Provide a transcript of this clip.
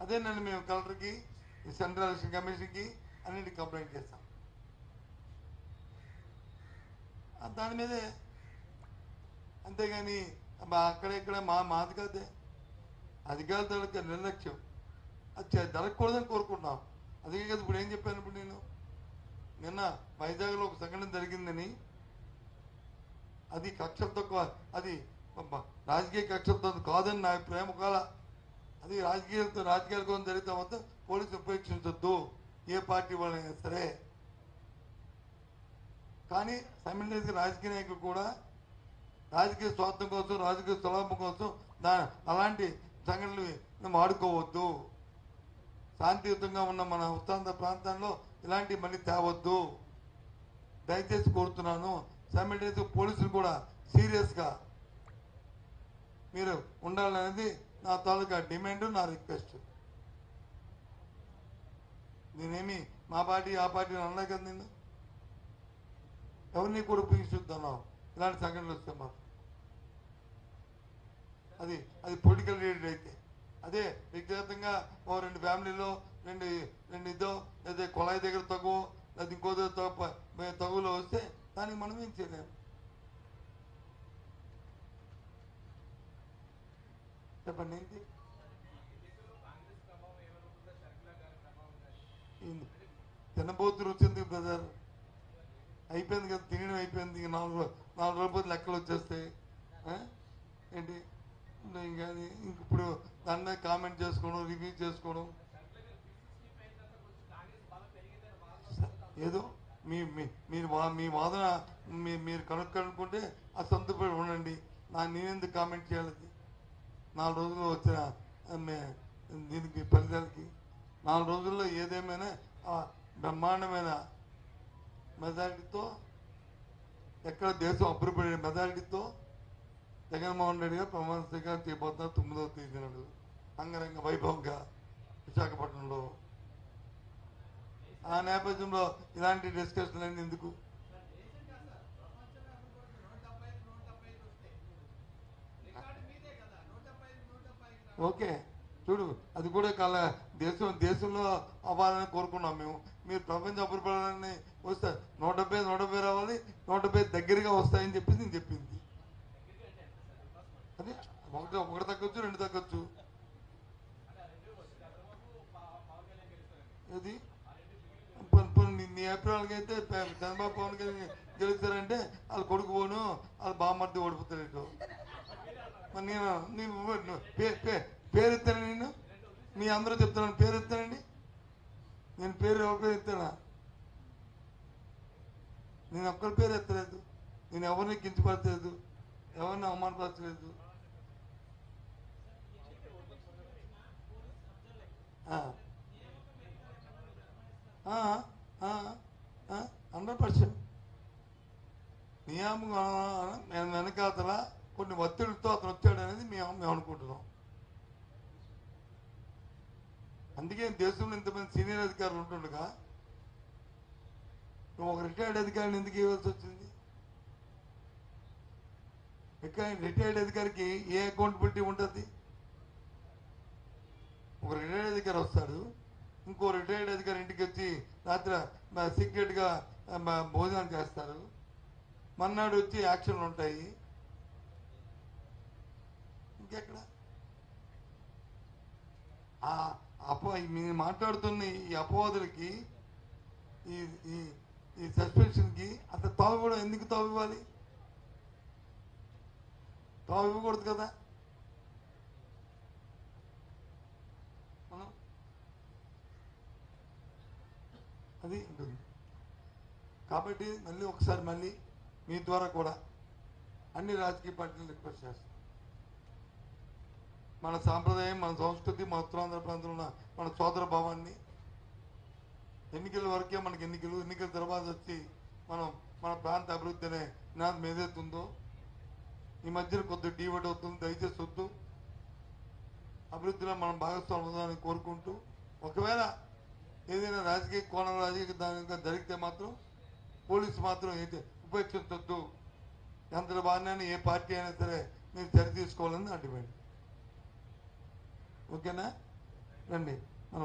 అదేనండి మేము కలెక్టర్కి, సెంట్రల్ ఎలక్షన్ కమిషన్కి అన్నింటికి కంప్లైంట్ చేస్తాం. దాని మీదే, అంతేగాని అక్కడెక్కడ మాది కాదే అధికారుల నిర్లక్ష్యం. అది జరగకూడదని కోరుకుంటున్నాం. అందుకే కదా ఇప్పుడు ఏం చెప్పాను. ఇప్పుడు నేను నిన్న వైజాగ్లో ఒక సంఘటన జరిగిందని, అది కక్షలతో, అది రాజకీయ కక్షలతో కాదని నా అభిప్రాయం. ఒకవేళ అది రాజకీయాల కోసం జరిగితే మొత్తం పోలీసు ఉపేక్షించొద్దు, ఏ పార్టీ వాళ్ళైనా సరే. కానీ సైమల్టేనియస్గా రాజకీయ నాయకులు కూడా రాజకీయ స్వార్థం కోసం, రాజకీయ స్వలాభం కోసం అలాంటి సంఘటనలు వాడుకోవద్దు. శాంతియుతంగా ఉన్న మన ఉత్తరాంధ్ర ప్రాంతాల్లో ఇలాంటి మళ్ళీ తేవద్దు, దయచేసి కోరుతున్నాను. సైమల్టేనియస్గా పోలీసులు కూడా సీరియస్గా మీరు ఉండాలనేది నా తాలూకా డిమాండ్, నా రిక్వెస్ట్. నేనేమి మా పార్టీ ఆ పార్టీ అన్నా కదా, నేను ఎవరిని కూడా ఉపయోగిస్తున్నావు ఇలాంటి సంఘటనలు వస్తే మాత్రం. అది పొలిటికల్ లీడర్ అయితే, అదే వ్యక్తిగతంగా ఓ 2 ఫ్యామిలీలో రెండు ఇదో లేదా కొలాయి దగ్గర తగువ లేదా ఇంకో తగులో వస్తే దానికి మనం ఏం చేయలేము. చెప్పండి ఏంటి తినబోతు రుచి ఎందుకు బ్రదర్? అయిపోయింది కదా, తినడం అయిపోయింది. 4 రోజులు లెక్కలు వచ్చేస్తాయి ఏంటి ఇంకా. ఇప్పుడు దాని మీద కామెంట్ చేసుకోవడం, రివ్యూ చేసుకోవడం ఏదో మీ వాదన మీరు కనుక్కుంటే ఆ సంతృప్తి ఉండండి. నేనెందుకు కామెంట్ చేయాలి? 4 రోజుల్లో వచ్చిన దీనికి ఫలితాలకి 4 రోజుల్లో ఏదేమైనా బ్రహ్మాండమైన మెజారిటీతో, ఎక్కడ దేశం అభివృద్ధి మెజారిటీతో జగన్మోహన్ రెడ్డి గారు ప్రమాణ స్వీకారం చేయబోతున్నారు 9వ తేదీ నాడు అంగరంగ వైభవంగా విశాఖపట్నంలో. ఆ నేపథ్యంలో ఇలాంటి డిస్కషన్ అయింది ఎందుకు? ఓకే చూడు, అది కూడా దేశంలో అవ్వాలని కోరుకున్నాం మేము. మీరు ప్రపంచ అభివృద్ధి వస్తే 170 రావాలి, 170 దగ్గరగా వస్తాయని చెప్పేసి నేను చెప్పింది. అదే ఒకటి తగ్గొచ్చు, 2 తగ్గొచ్చు. ఇది నీ అభిప్రాయాలకి అయితే చంద్రబాబు పవన్ కళ్యాణ్ గెలుస్తారంటే వాళ్ళ కొడుకు పోను, వాళ్ళ బామ్మర్ది ఓడిపోతాడు. మరి నేను పేరు ఎత్తాను, నేను మీ అందరూ చెప్తున్నాను పేరు ఎత్తానండి. నేను పేరు ఎవరి పేరు ఎత్తానా? నేను ఒక్కరి పేరు ఎత్తలేదు. నేను ఎవరిని కించపరచలేదు, ఎవరిని అవమానపరచలేదు. %100 నియామకం వెనకాతల కొన్ని ఒత్తిడితో అతను వచ్చాడు అనేది మేము అనుకుంటున్నాం. అందుకే దేశంలో ఇంతమంది సీనియర్ అధికారులు ఉంటుండగా నువ్వు ఒక రిటైర్డ్ అధికారిని ఎందుకు ఇవ్వాల్సి వచ్చింది? రిటైర్డ్ అధికారికి ఏ అకౌంటబిలిటీ ఉంటుంది? ఒక రిటైర్డ్ అధికారి వస్తాడు, ఇంకో రిటైర్డ్ అధికారి ఇంటికి వచ్చి రాత్రి సీక్రెట్గా భోజనం చేస్తారు, మర్నాడు వచ్చి యాక్షన్లు ఉంటాయి. ఇంకెక్కడ మీరు మాట్లాడుతున్న ఈ అపవాదులకి, ఈ సస్పెన్షన్కి అసలు తావు కూడా ఎందుకు తావు ఇవ్వాలి? తావు ఇవ్వకూడదు కదా. అది ఉంటుంది. కాబట్టి మళ్ళీ మీ ద్వారా కూడా అన్ని రాజకీయ పార్టీలు రిక్వెస్ట్ చేస్తాం. మన సాంప్రదాయం, మన సంస్కృతి, మన ఉత్తరాంధ్ర ప్రాంతంలో ఉన్న మన సోదర భావాన్ని, ఎన్నికల వరకే మనకి ఎన్నికల తర్వాత వచ్చి మన ప్రాంత అభివృద్ధి అనే నినాదం ఏదైతుందో ఈ మధ్యన కొద్దిగా డీవర్ట్ అవుతుంది. దయచేసి వద్దు, అభివృద్ధిలో మనం భాగస్వామ్యం కోరుకుంటూ, ఒకవేళ ఏదైనా రాజకీయ కోణం రాజకీయ దానిగా జరిగితే మాత్రం పోలీసు మాత్రం అయితే ఉపేక్షించొద్దు. ఎంత బాగానే ఏ పార్టీ అయినా సరే మీరు చర్య తీసుకోవాలని నా డిమాండ్. ఓకేనా? రండి.